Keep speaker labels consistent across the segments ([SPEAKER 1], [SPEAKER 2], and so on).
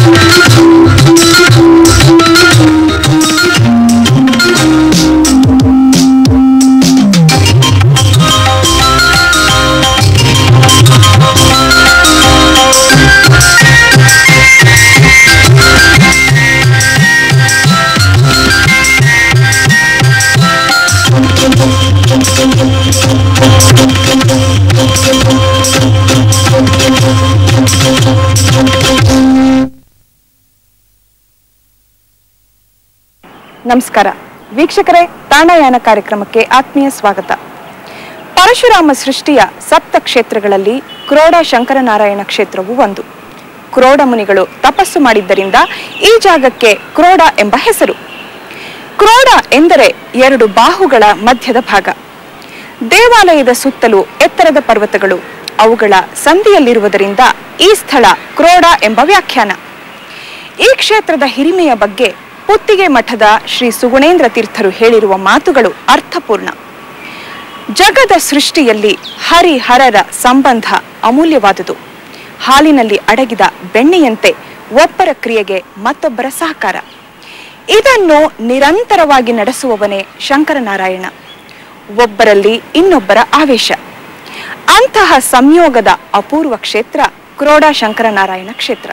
[SPEAKER 1] ನಮಸ್ಕಾರ ವೀಕ್ಷಕರೇ, ತಾಣಯಾನ ಕಾರ್ಯಕ್ರಮಕ್ಕೆ ಆತ್ಮೀಯ ಸ್ವಾಗತ. ಪರಶುರಾಮ ಸೃಷ್ಟಿಯ ಸಪ್ತ ಕ್ಷೇತ್ರಗಳಲ್ಲಿ ಕ್ರೋಡ ಶಂಕರನಾರಾಯಣ ಕ್ಷೇತ್ರವು ಒಂದು. ಕ್ರೋಡ ಮುನಿಗಳು ತಪಸ್ಸು ಮಾಡಿದ್ದರಿಂದ ಈ ಜಾಗಕ್ಕೆ ಕ್ರೋಡ ಎಂಬ ಹೆಸರು. ಕ್ರೋಡ ಎಂದರೆ ಎರಡು ಬಾಹುಗಳ ಮಧ್ಯದ ಭಾಗ. ದೇವಾಲಯದ ಸುತ್ತಲೂ ಎತ್ತರದ ಪರ್ವತಗಳು, ಅವುಗಳ ಸಂಧಿಯಲ್ಲಿರುವುದರಿಂದ ಈ ಸ್ಥಳ ಕ್ರೋಡ ಎಂಬ ವ್ಯಾಖ್ಯಾನ. ಈ ಕ್ಷೇತ್ರದ ಹಿರಿಮೆಯ ಬಗ್ಗೆ ಪುತ್ತಿಗೆ ಮಠದ ಶ್ರೀ ಸುಗುಣೇಂದ್ರ ತೀರ್ಥರು ಹೇಳಿರುವ ಮಾತುಗಳು ಅರ್ಥಪೂರ್ಣ. ಜಗದ ಸೃಷ್ಟಿಯಲ್ಲಿ ಹರಿಹರರ ಸಂಬಂಧ ಅಮೂಲ್ಯವಾದುದು. ಹಾಲಿನಲ್ಲಿ ಅಡಗಿದ ಬೆಣ್ಣೆಯಂತೆ ಒಬ್ಬರ ಕ್ರಿಯೆಗೆ ಮತ್ತೊಬ್ಬರ ಸಹಕಾರ. ಇದನ್ನು ನಿರಂತರವಾಗಿ ನಡೆಸುವವನೇ ಶಂಕರನಾರಾಯಣ. ಒಬ್ಬರಲ್ಲಿ ಇನ್ನೊಬ್ಬರ ಆವೇಶ. ಅಂತಹ ಸಂಯೋಗದ ಅಪೂರ್ವ ಕ್ಷೇತ್ರ ಕ್ರೋಡ ಶಂಕರನಾರಾಯಣ ಕ್ಷೇತ್ರ.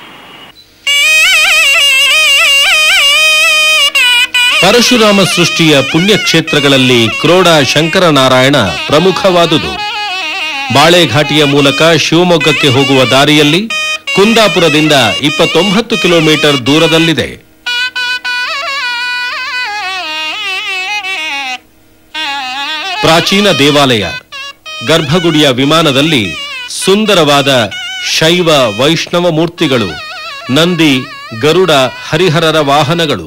[SPEAKER 2] ಪರಶುರಾಮ ಸೃಷ್ಟಿಯ ಪುಣ್ಯಕ್ಷೇತ್ರಗಳಲ್ಲಿ ಕ್ರೋಡ ಶಂಕರನಾರಾಯಣ ಪ್ರಮುಖವಾದುದು. ಬಾಳೆಘಾಟಿಯ ಮೂಲಕ ಶಿವಮೊಗ್ಗಕ್ಕೆ ಹೋಗುವ ದಾರಿಯಲ್ಲಿ ಕುಂದಾಪುರದಿಂದ 29 ಕಿಲೋಮೀಟರ್ ದೂರದಲ್ಲಿದೆ. ಪ್ರಾಚೀನ ದೇವಾಲಯ. ಗರ್ಭಗುಡಿಯ ವಿಮಾನದಲ್ಲಿ ಸುಂದರವಾದ ಶೈವ ವೈಷ್ಣವ ಮೂರ್ತಿಗಳು, ನಂದಿ, ಗರುಡ, ಹರಿಹರರ ವಾಹನಗಳು.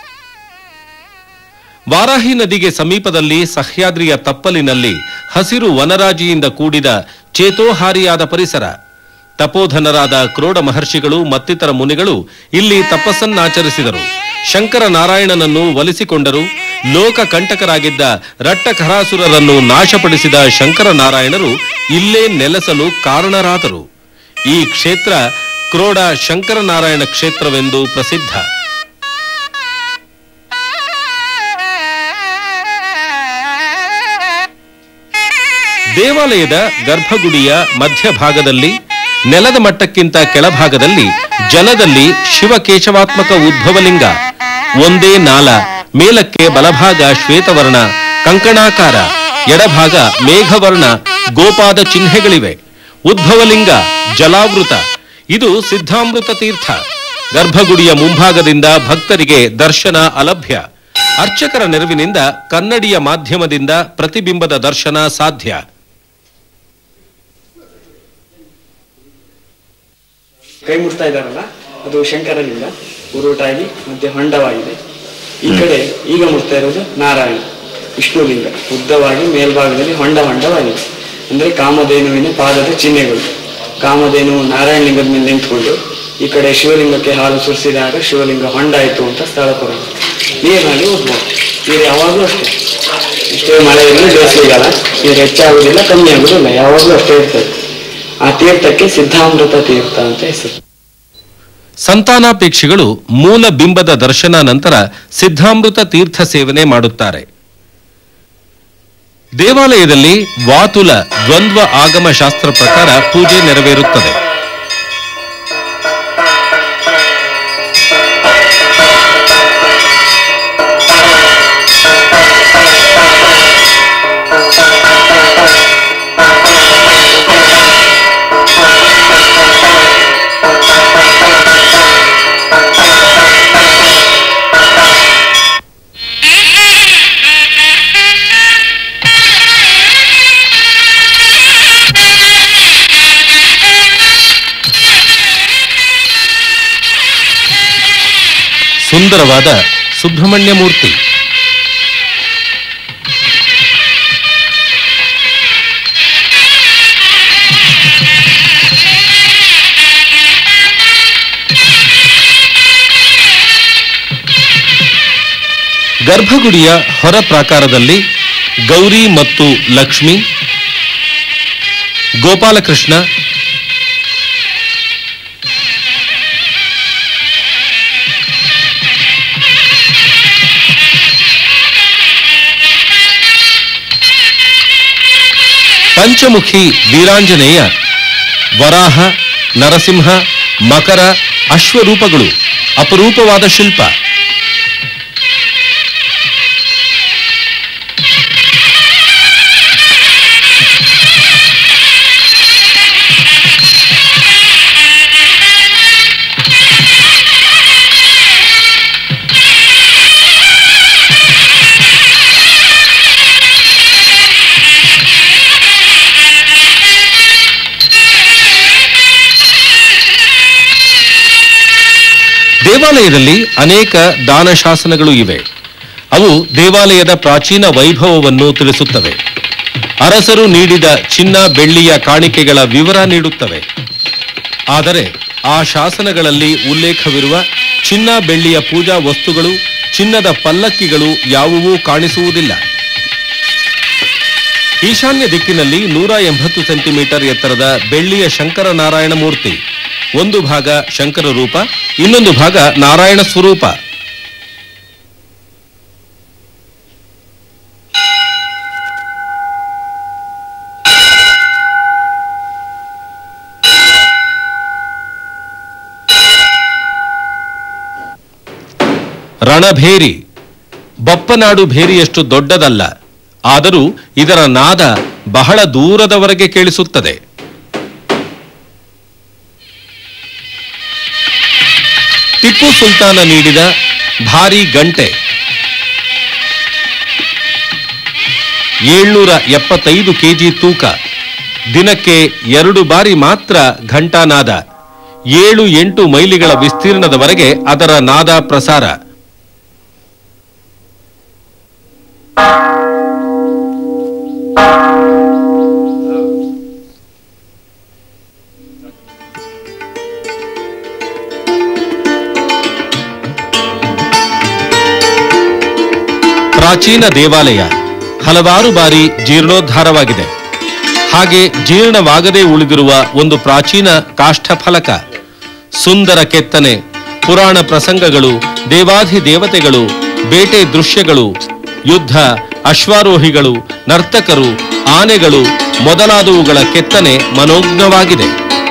[SPEAKER 2] ವಾರಾಹಿ ನದಿಗೆ ಸಮೀಪದಲ್ಲಿ ಸಹ್ಯಾದ್ರಿಯ ತಪ್ಪಲಿನಲ್ಲಿ ಹಸಿರು ವನರಾಜಿಯಿಂದ ಕೂಡಿದ ಚೇತೋಹಾರಿಯಾದ ಪರಿಸರ. ತಪೋಧನರಾದ ಕ್ರೋಡ ಮಹರ್ಷಿಗಳು ಮತ್ತಿತರ ಮುನಿಗಳು ಇಲ್ಲಿ ತಪಸ್ಸನ್ನಾಚರಿಸಿದರು. ಶಂಕರನಾರಾಯಣನನ್ನು ಒಲಿಸಿಕೊಂಡರು. ಲೋಕ ಕಂಟಕರಾಗಿದ್ದ ರಟ್ಟಖರಾಸುರರನ್ನು ನಾಶಪಡಿಸಿದ ಶಂಕರನಾರಾಯಣರು ಇಲ್ಲೇ ನೆಲೆಸಲು ಕಾರಣರಾದರು. ಈ ಕ್ಷೇತ್ರ ಕ್ರೋಡ ಶಂಕರನಾರಾಯಣ ಕ್ಷೇತ್ರವೆಂದು ಪ್ರಸಿದ್ಧ. ದೇವಾಲಯದ ಗರ್ಭಗುಡಿಯ ಮಧ್ಯಭಾಗದಲ್ಲಿ ನೆಲದ ಮಟ್ಟಕ್ಕಿಂತ ಕೆಳಭಾಗದಲ್ಲಿ ಜಲದಲ್ಲಿ ಶಿವಕೇಶವಾತ್ಮಕ ಉದ್ಭವಲಿಂಗ. ಒಂದೇ ನಾಲ. ಮೇಲಕ್ಕೆ ಬಲಭಾಗ ಶ್ವೇತವರ್ಣ ಕಂಕಣಾಕಾರ, ಎಡಭಾಗ ಮೇಘವರ್ಣ ಗೋಪಾದ ಚಿಹ್ನೆಗಳಿವೆ. ಉದ್ಭವಲಿಂಗ ಜಲಾವೃತ. ಇದು ಸಿದ್ಧಾಮೃತ ತೀರ್ಥ. ಗರ್ಭಗುಡಿಯ ಮುಂಭಾಗದಿಂದ ಭಕ್ತರಿಗೆ ದರ್ಶನ ಅಲಭ್ಯ. ಅರ್ಚಕರ ನೆರವಿನಿಂದ ಕನ್ನಡಿಯ ಮಾಧ್ಯಮದಿಂದ ಪ್ರತಿಬಿಂಬದ ದರ್ಶನ ಸಾಧ್ಯ.
[SPEAKER 3] ಕೈ ಮುಟ್ತಾ ಇದ್ದಾರಲ್ಲ, ಅದು ಶಂಕರಲಿಂಗ ಉರುಟಾಗಿ ಮತ್ತೆ ಹೊಂಡವಾಗಿದೆ. ಈ ಕಡೆ ಈಗ ಮುಟ್ತಾ ಇರೋದು ನಾರಾಯಣ ವಿಷ್ಣುಲಿಂಗ, ಉದ್ದವಾಗಿ ಮೇಲ್ಭಾಗದಲ್ಲಿ ಹೊಂಡವಾಗಿದೆ. ಅಂದ್ರೆ ಕಾಮಧೇನುವಿನ ಪಾದದ ಚಿಹ್ನೆಗಳು. ಕಾಮಧೇನು ನಾರಾಯಣ ಲಿಂಗದ ಮೇಲೆ ನಿಂತ್ಕೊಂಡು ಈ ಕಡೆ ಶಿವಲಿಂಗಕ್ಕೆ ಹಾಲು ಸುರಿಸಿದಾಗ ಶಿವಲಿಂಗ ಹೊಂಡ ಆಯಿತು ಅಂತ ಸ್ಥಳ ಕೊಡೋದು. ನೀರಿನಲ್ಲಿ ಉದ್ಭವ. ನೀರು ಯಾವಾಗಲೂ ಅಷ್ಟೇ, ಇಷ್ಟೇ ಮಳೆ ಇರಲಿ ಬೇಸಿಗೆಗಾಲ, ನೀರು ಹೆಚ್ಚಾಗುವುದಿಲ್ಲ ಕಮ್ಮಿ ಆಗುವುದಿಲ್ಲ, ಯಾವಾಗಲೂ ಅಷ್ಟೇ ಇರ್ತದೆ. ಆ ತೀರ್ಥಕ್ಕೆ ಸಿದ್ಧಾಮೃತ ತೀರ್ಥ ಅಂತ ಹೆಸರು.
[SPEAKER 2] ಸಂತಾನಾಪೇಕ್ಷಿಗಳು ಮೂಲ ಬಿಂಬದ ದರ್ಶನ ನಂತರ ಸಿದ್ಧಾಮೃತ ತೀರ್ಥ ಸೇವನೆ ಮಾಡುತ್ತಾರೆ. ದೇವಾಲಯದಲ್ಲಿ ವಾತುಲ ದ್ವಂದ್ವ ಆಗಮ ಶಾಸ್ತ್ರ ಪ್ರಕಾರ ಪೂಜೆ ನೆರವೇರುತ್ತದೆ. ಸುಂದರವಾದ ಸುಬ್ರಹ್ಮಣ್ಯ ಮೂರ್ತಿ. ಗರ್ಭಗುಡಿಯ ಹೊರ ಪ್ರಾಕಾರದಲ್ಲಿ ಗೌರಿ ಮತ್ತು ಲಕ್ಷ್ಮಿ, ಗೋಪಾಲಕೃಷ್ಣ, ಪಂಚಮುಖಿ ವೀರಾಂಜನೇಯ ವರಾಹ, ನರಸಿಂಹ, ಮಕರ, ಅಶ್ವರೂಪಗಳು ಅಪರೂಪವಾದ ಶಿಲ್ಪ. ದೇವಾಲಯದಲ್ಲಿ ಅನೇಕ ದಾನ ಶಾಸನಗಳು ಇವೆ. ಅವು ದೇವಾಲಯದ ಪ್ರಾಚೀನ ವೈಭವವನ್ನು ತಿಳಿಸುತ್ತವೆ. ಅರಸರು ನೀಡಿದ ಚಿನ್ನ, ಬೆಳ್ಳಿಯ ಕಾಣಿಕೆಗಳ ವಿವರ ನೀಡುತ್ತವೆ. ಆದರೆ ಆ ಶಾಸನಗಳಲ್ಲಿ ಉಲ್ಲೇಖವಿರುವ ಚಿನ್ನ, ಬೆಳ್ಳಿಯ ಪೂಜಾ ವಸ್ತುಗಳು, ಚಿನ್ನದ ಪಲ್ಲಕ್ಕಿಗಳು ಯಾವುವೂ ಕಾಣಿಸುವುದಿಲ್ಲ. ಈಶಾನ್ಯ ದಿಕ್ಕಿನಲ್ಲಿ 180 ಸೆಂಟಿಮೀಟರ್ ಎತ್ತರದ ಬೆಳ್ಳಿಯ ಶಂಕರನಾರಾಯಣ ಮೂರ್ತಿ. ಒಂದು ಭಾಗ ಶಂಕರ ರೂಪ, ಇನ್ನೊಂದು ಭಾಗ ನಾರಾಯಣ ಸ್ವರೂಪ. ರಣಭೇರಿ ಬಪ್ಪನಾಡು ಭೇರಿಯಷ್ಟು ದೊಡ್ಡದಲ್ಲ, ಆದರೂ ಇದರ ನಾದ ಬಹಳ ದೂರದವರೆಗೆ ಕೇಳಿಸುತ್ತದೆ. ಟಿಪ್ಪು ಸುಲ್ತಾನ ನೀಡಿದ ಭಾರೀ ಗಂಟೆ 775 ಕೆಜಿ ತೂಕ. ದಿನಕ್ಕೆ 2 ಬಾರಿ ಮಾತ್ರ ಘಂಟಾನಾದ. 7-8 ಮೈಲಿಗಳ ವಿಸ್ತೀರ್ಣದವರೆಗೆ ಅದರ ನಾದ ಪ್ರಸಾರ. ಪ್ರಾಚೀನ ದೇವಾಲಯ ಹಲವಾರು ಬಾರಿ ಜೀರ್ಣೋದ್ಧಾರವಾಗಿದೆ. ಹಾಗೆ ಜೀರ್ಣವಾಗದೇ ಉಳಿದಿರುವ ಒಂದು ಪ್ರಾಚೀನ ಕಾಷ್ಠಫಲಕ, ಸುಂದರ ಕೆತ್ತನೆ, ಪುರಾಣ ಪ್ರಸಂಗಗಳು, ದೇವಾಧಿದೇವತೆಗಳು, ಬೇಟೆ ದೃಶ್ಯಗಳು, ಯುದ್ಧ, ಅಶ್ವಾರೋಹಿಗಳು, ನರ್ತಕರು, ಆನೆಗಳು ಮೊದಲಾದವುಗಳ ಕೆತ್ತನೆ ಮನೋಜ್ಞವಾಗಿದೆ.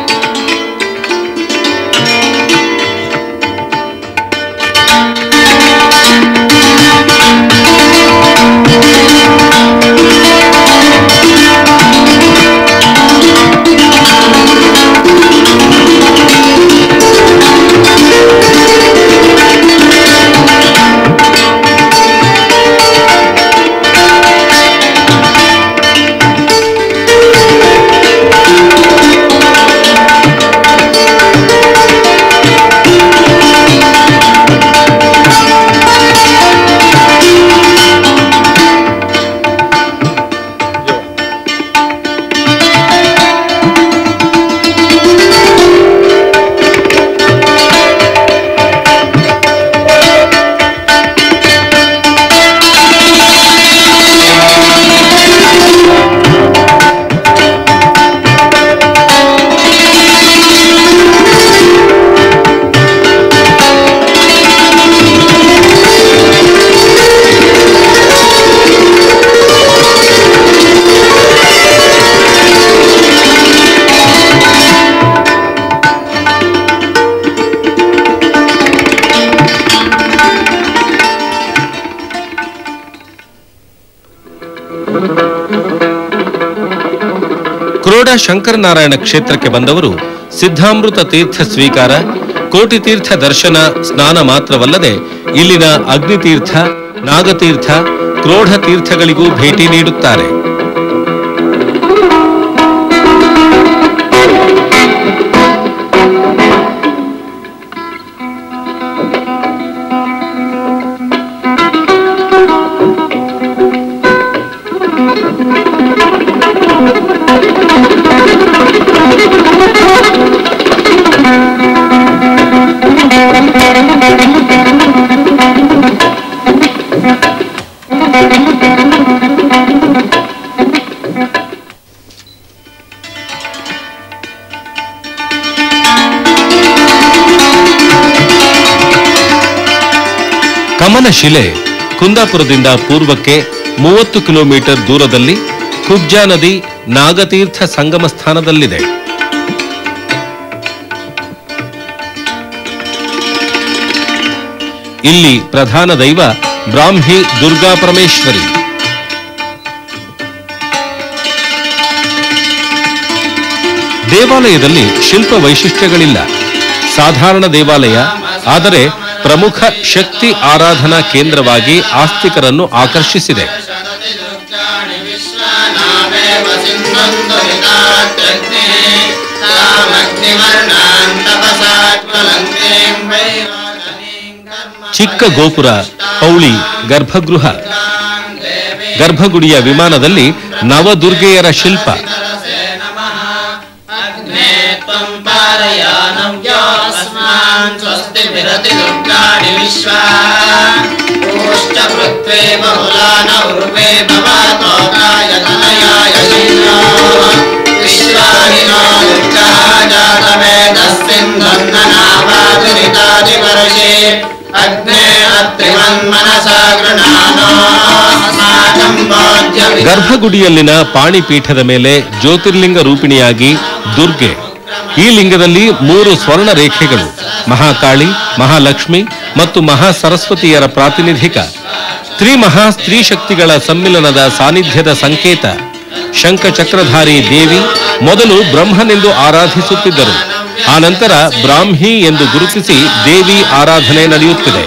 [SPEAKER 2] ಕ್ರೋಡ ಶಂಕರನಾರಾಯಣ ಕ್ಷೇತ್ರಕ್ಕೆ ಬಂದವರು ಸಿದ್ಧಾಮೃತ ತೀರ್ಥ ಸ್ವೀಕಾರ, ಕೋಟಿ ತೀರ್ಥ ದರ್ಶನ, ಸ್ನಾನ ಮಾತ್ರವಲ್ಲದೆ ಇಲ್ಲಿನ ಅಗ್ನಿತೀರ್ಥ, ನಾಗತೀರ್ಥ, ಕ್ರೋಢ ತೀರ್ಥಗಳಿಗೂ ಭೇಟಿ ನೀಡುತ್ತಾರೆ. ಕಮನಶಿಲೆ ಕುಂದಾಪುರದಿಂದ ಪೂರ್ವಕ್ಕೆ 30 ಕಿಲೋಮೀಟರ್ ದೂರದಲ್ಲಿ ಕುಬ್ಜಾ ನದಿ ನಾಗತೀರ್ಥ ಸಂಗಮ ಸ್ಥಾನದಲ್ಲಿದೆ. ಇಲ್ಲಿ ಪ್ರಧಾನ ದೈವ ಬ್ರಾಹ್ಮಿ ದುರ್ಗಾ ಪರಮೇಶ್ವರಿ. ದೇವಾಲಯದಲ್ಲಿ ಶಿಲ್ಪ ವೈಶಿಷ್ಟ್ಯಗಳಿಲ್ಲ. ಸಾಧಾರಣ ದೇವಾಲಯ, ಆದರೆ ಪ್ರಮುಖ ಶಕ್ತಿ ಆರಾಧನಾ ಕೇಂದ್ರವಾಗಿ ಆಸ್ತಿಕರನ್ನು ಆಕರ್ಷಿಸಿದೆ. ಚಿಕ್ಕ ಗೋಪುರ, ಪೌಳಿ, ಗರ್ಭಗೃಹ. ಗರ್ಭಗುಡಿಯ ವಿಮಾನದಲ್ಲಿ ನವದುರ್ಗೆಯರ ಶಿಲ್ಪ. ಗರ್ಭಗುಡಿಯಲ್ಲಿನ ಪಾಣಿಪೀಠದ ಮೇಲೆ ಜ್ಯೋತಿರ್ಲಿಂಗ ರೂಪಿಣಿಯಾಗಿ ದುರ್ಗೆ. ಈ ಲಿಂಗದಲ್ಲಿ 3 ಸ್ವರ್ಣ ರೇಖೆಗಳು, ಮಹಾಕಾಳಿ, ಮಹಾಲಕ್ಷ್ಮಿ ಮತ್ತು ಮಹಾಸರಸ್ವತಿಯರ ಪ್ರಾತಿನಿಧಿಕ. ಸ್ತ್ರೀ ಶಕ್ತಿಗಳ ಸಮ್ಮಿಲನದ ಸಾನ್ನಿಧ್ಯದ ಸಂಕೇತ. ಶಂಖಚಕ್ರಧಾರಿ ದೇವಿ ಮೊದಲು ಬ್ರಹ್ಮನೆಂದು ಆರಾಧಿಸುತ್ತಿದ್ದರು. ಆನಂತರ ಬ್ರಾಹ್ಮಿ ಎಂದು ಗುರುತಿಸಿ ದೇವಿ ಆರಾಧನೆ ನಡೆಯುತ್ತಿದೆ.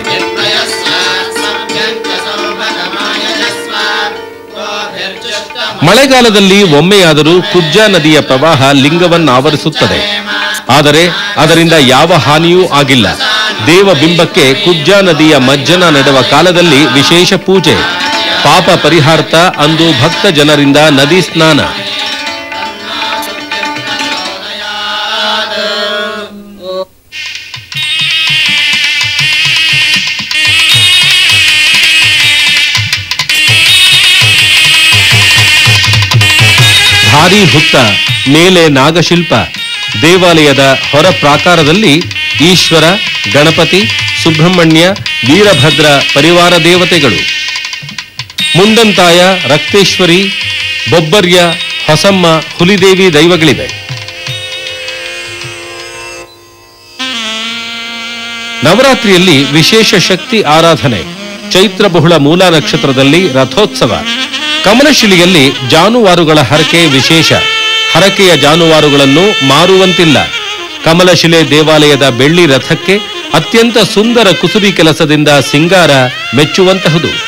[SPEAKER 2] ಮಳೆಗಾಲದಲ್ಲಿ ಒಮ್ಮೆಯಾದರೂ ಕುಬ್ಜಾ ನದಿಯ ಪ್ರವಾಹ ಲಿಂಗವನ್ನಾವರಿಸುತ್ತದೆ. ಆದರೆ ಅದರಿಂದ ಯಾವ ಹಾನಿಯೂ ಆಗಿಲ್ಲ. ದೇವಬಿಂಬಕ್ಕೆ ಕುಬ್ಜಾ ನದಿಯ ಮಜ್ಜನ ನಡೆವ ಕಾಲದಲ್ಲಿ ವಿಶೇಷ ಪೂಜೆ. ಪಾಪ ಪರಿಹಾರ್ಥ ಅಂದು ಭಕ್ತ ಜನರಿಂದ ನದಿ ಸ್ನಾನ. ಭಾರೀ ಹುತ್ತ, ಮೇಲೆ ನಾಗಶಿಲ್ಪ. ದೇವಾಲಯದ ಹೊರ ಪ್ರಾಕಾರದಲ್ಲಿ ಈಶ್ವರ, ಗಣಪತಿ, ಸುಬ್ರಹ್ಮಣ್ಯ, ವೀರಭದ್ರ ಪರಿವಾರ ದೇವತೆಗಳು. ಮುಂಡಂತಾಯ, ರಕ್ತೇಶ್ವರಿ, ಬೊಬ್ಬರ್ಯ, ಹೊಸಮ್ಮ, ಹುಲಿದೇವಿ ದೈವಗಳಿವೆ. ನವರಾತ್ರಿಯಲ್ಲಿ ವಿಶೇಷ ಶಕ್ತಿ ಆರಾಧನೆ. ಚೈತ್ರ ಬಹುಳ ಮೂಲಾ ನಕ್ಷತ್ರದಲ್ಲಿ ರಥೋತ್ಸವ. ಕಮಲಶಿಲೆಯಲ್ಲಿ ಜಾನುವಾರುಗಳ ಹರಕೆ ವಿಶೇಷ. ಹರಕೆಯ ಜಾನುವಾರುಗಳನ್ನು ಮಾರುವಂತಿಲ್ಲ. ಕಮಲಶಿಲೆ ದೇವಾಲಯದ ಬೆಳ್ಳಿ ರಥಕ್ಕೆ ಅತ್ಯಂತ ಸುಂದರ ಕುಸುರಿ ಕೆಲಸದಿಂದ ಸಿಂಗಾರ ಮೆಚ್ಚುವಂತಹುದು.